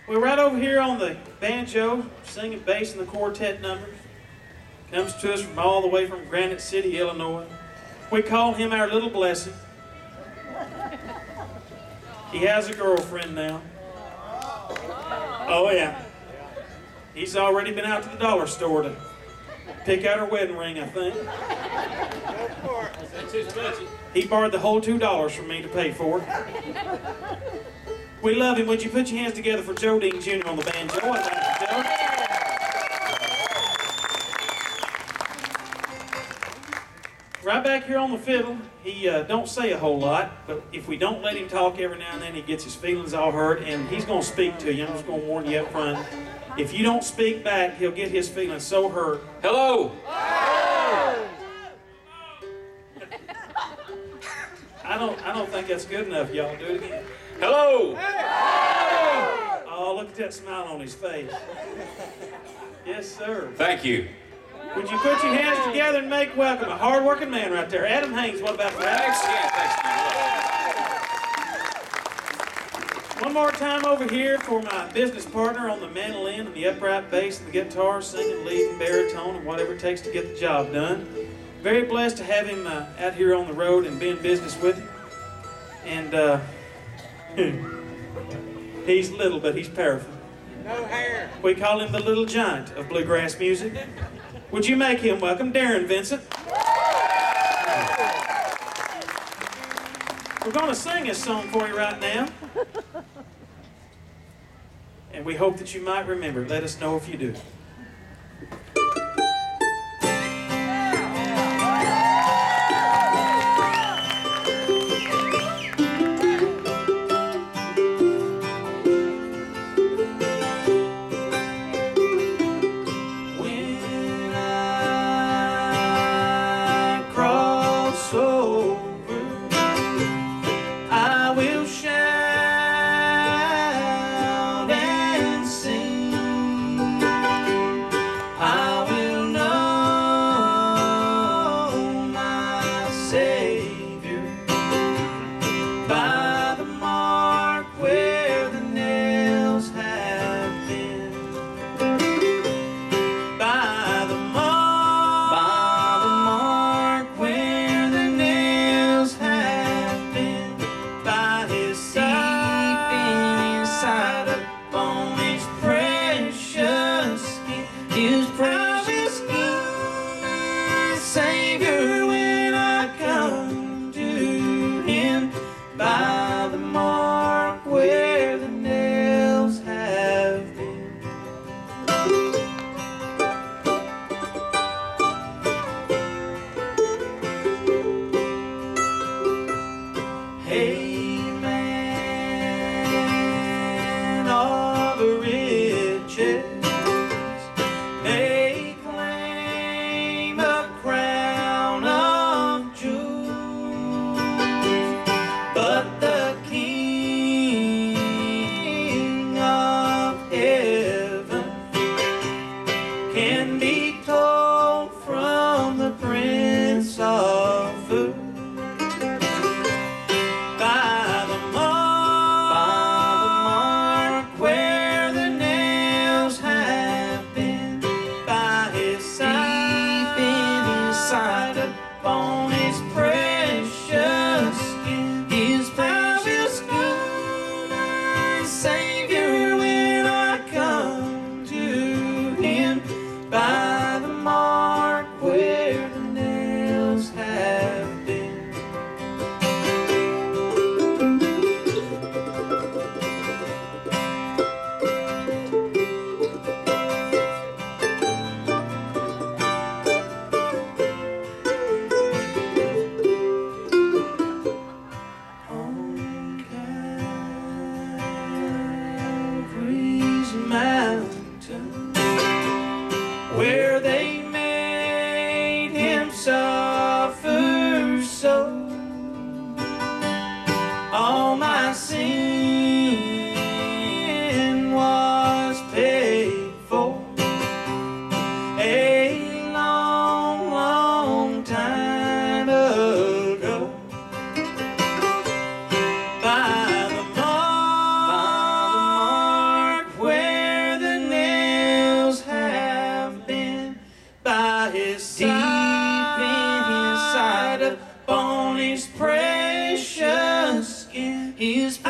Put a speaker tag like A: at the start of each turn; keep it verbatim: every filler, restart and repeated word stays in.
A: We're right over here on the banjo, singing bass and the quartet numbers. Comes to us from all the way from Granite City, Illinois. We call him our little blessing. He has a girlfriend now. Oh yeah. He's already been out to the dollar store to pick out her wedding ring, I think.
B: That's his budget.
A: He borrowed the whole two dollars from me to pay for it. We love him. Would you put your hands together for Joe Dean Junior on the banjo? I thank you, Joe. Right back here on the fiddle, he uh, don't say a whole lot, but if we don't let him talk every now and then, he gets his feelings all hurt, and he's going to speak to you. I'm just going to warn you up front. If you don't speak back, he'll get his feelings so hurt.
B: Hello.
A: I don't, I don't think that's good enough. Y'all do it again.
B: Hello.
A: Oh, look at that smile on his face. Yes, sir.
B: Thank you.
A: Would you put your hands together and make welcome a hard-working man right there. Adam Haynes, what about that?
B: Thanks, man.
A: One more time over here for my business partner on the mandolin and the upright bass and the guitar, singing, leading, baritone, and whatever it takes to get the job done. Very blessed to have him uh, out here on the road and be in business with him. And uh, he's little, but he's powerful.
C: No hair.
A: We call him the little giant of bluegrass music. Would you make him welcome, Dailey and Vincent? We're going to sing this song for you right now. And we hope that you might remember. Let us know if you do.
B: His